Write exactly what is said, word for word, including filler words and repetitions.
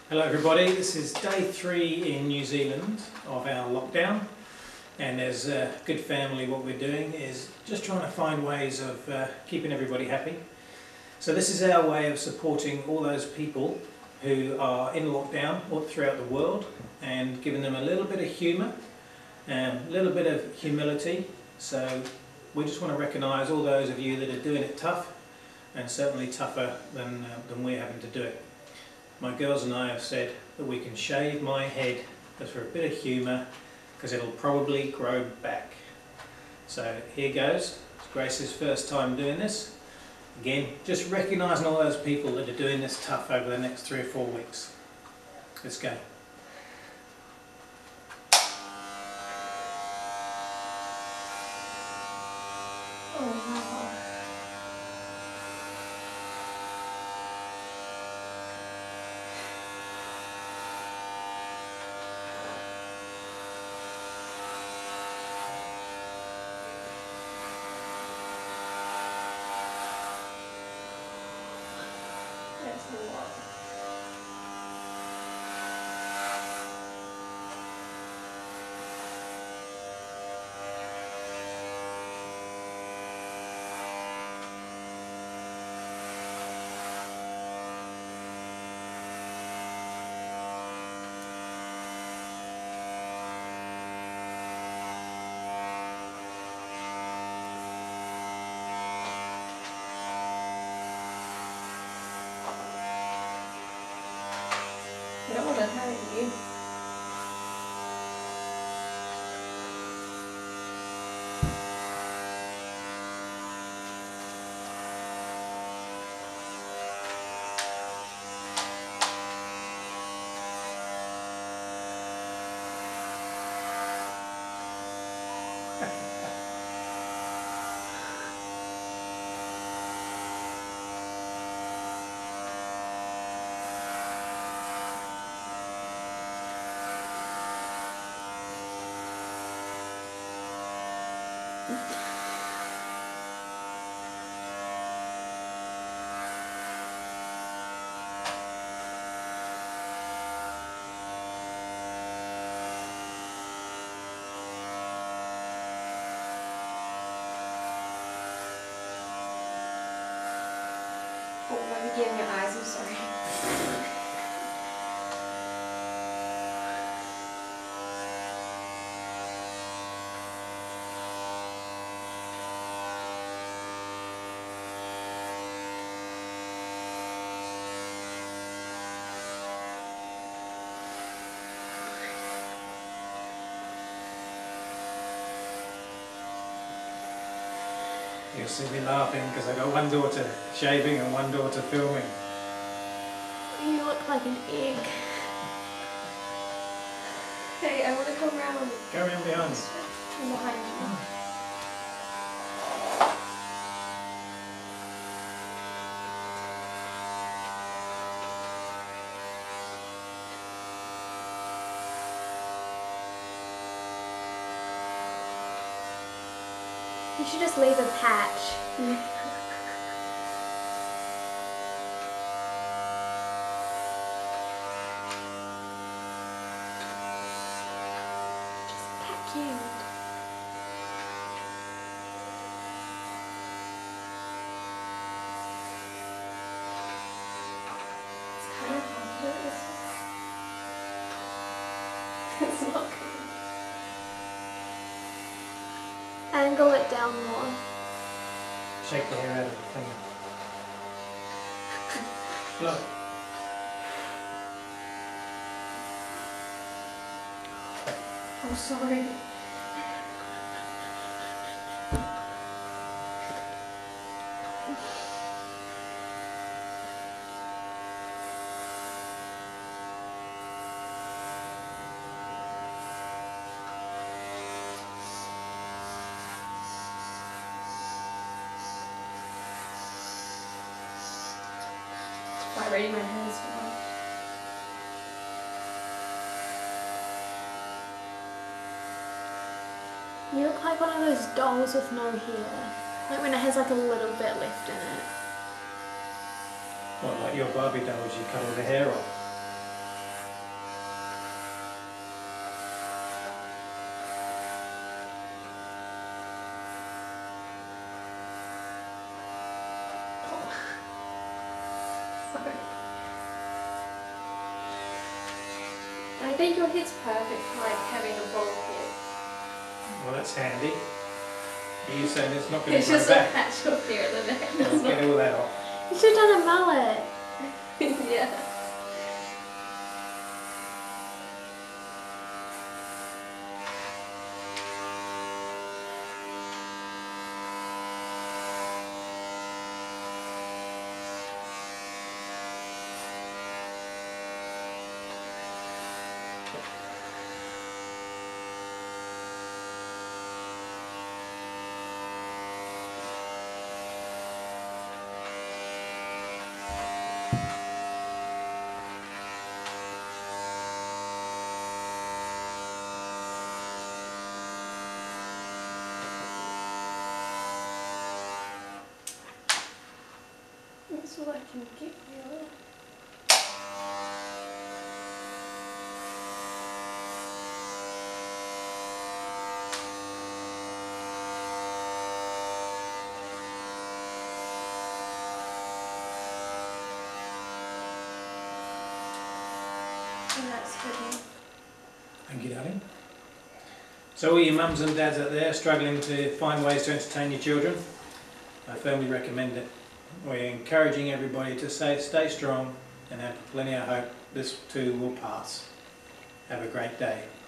Hello everybody, this is day three in New Zealand of our lockdown, and as a good family what we're doing is just trying to find ways of uh, keeping everybody happy. So this is our way of supporting all those people who are in lockdown all throughout the world and giving them a little bit of humour, um, a little bit of humility. So we just want to recognise all those of you that are doing it tough, and certainly tougher than, uh, than we're having to do it. My girls and I have said that we can shave my head just for a bit of humour because it'll probably grow back. So here goes. It's Grace's first time doing this. Again, just recognising all those people that are doing this tough over the next three or four weeks. Let's go. Oh, wow. That's a lot. I don't want to hurt you. Oh, I'm getting your eyes, I'm sorry. You'll see me laughing because I've got one daughter shaving and one daughter filming. You look like an egg. Hey, I want to come around. Go around behind. From behind you. You should just leave a patch. Just pat you. It's kind of hard. It's not good. Angle it down more. Shake the hair out of the finger. Look. I'm sorry. Vibrating my hair as well. You look like one of those dolls with no hair. Like when it has like a little bit left in it. What, like your Barbie dolls, you cut all the hair off? Sorry. I think your head's perfect for like having a bald head. Well, that's handy. Are you saying it's not going It's to grow just a back? patch up here at the back. I'll get all that off. You should have done a mullet. Yeah. That's all I can get really. And that's good. Thank you, darling. So all you mums and dads out there struggling to find ways to entertain your children, I firmly recommend it. We're encouraging everybody to stay, stay strong and have plenty of hope. This too will pass. Have a great day.